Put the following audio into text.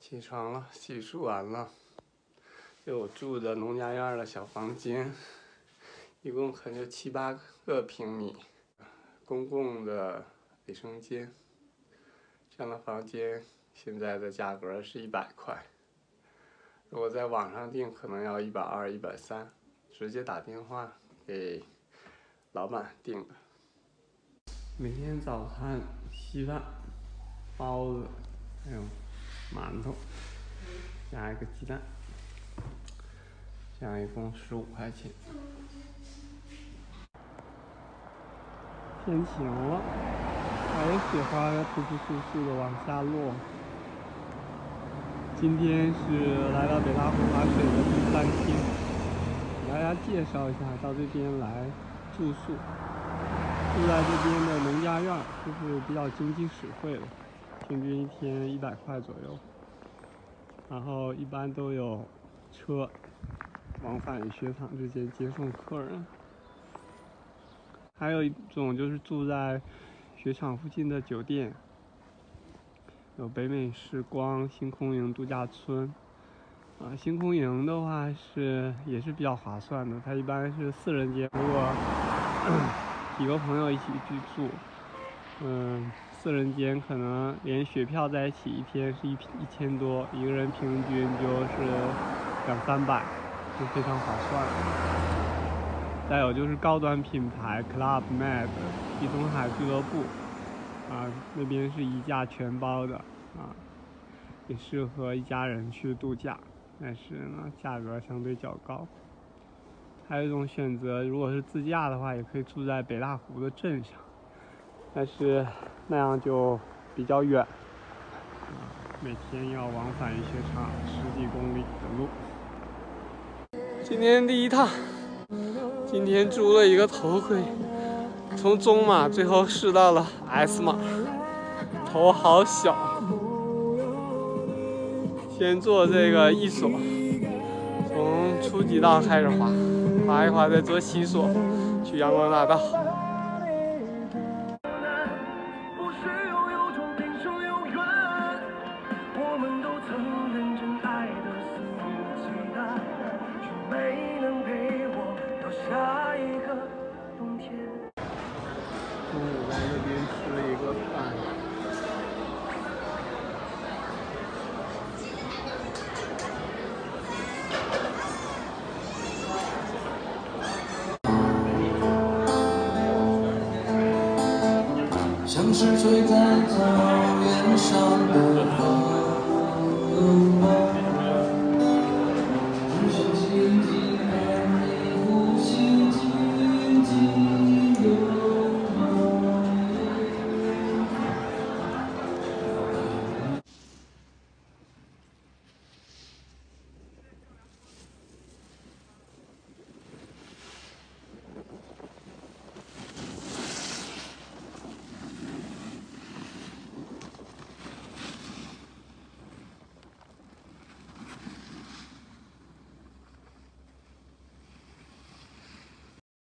起床了，洗漱完了。就我住的农家院的小房间，一共可能就7、8个平米，公共的卫生间。这样的房间现在的价格是100块，如果在网上订可能要120、130，直接打电话给老板订的。每天早餐稀饭、包子，还有馒头，加一个鸡蛋，这样一共15块钱。天晴了，还有雪花在簌簌簌簌的往下落。今天是来到北大湖滑水的第3天，给大家介绍一下到这边来住宿。住在这边的农家院就是比较经济实惠的，平均1天100块左右。然后一般都有车往返于雪场之间接送客人。还有一种就是住在雪场附近的酒店，有北美时光、星空营度假村。星空营的话也是比较划算的，它一般是4人间，如果几个朋友一起去住，4人间可能连雪票在一起一天是1000多，一个人平均就是200-300，就非常划算。再有就是高端品牌 Club Med 地中海俱乐部，那边是1价全包的，也适合一家人去度假，但是呢价格相对较高。还有一种选择，如果是自驾的话，也可以住在北大湖的镇上，但是那样就比较远，每天要往返于雪场10几公里的路。今天第1趟，今天租了一个头盔，从中码最后试到了 S 码，头好小。先做这个1锁，从初级道开始滑，滑一滑再做7锁，去阳光大道。中午在那边吃了一个饭。 像是吹在草原上的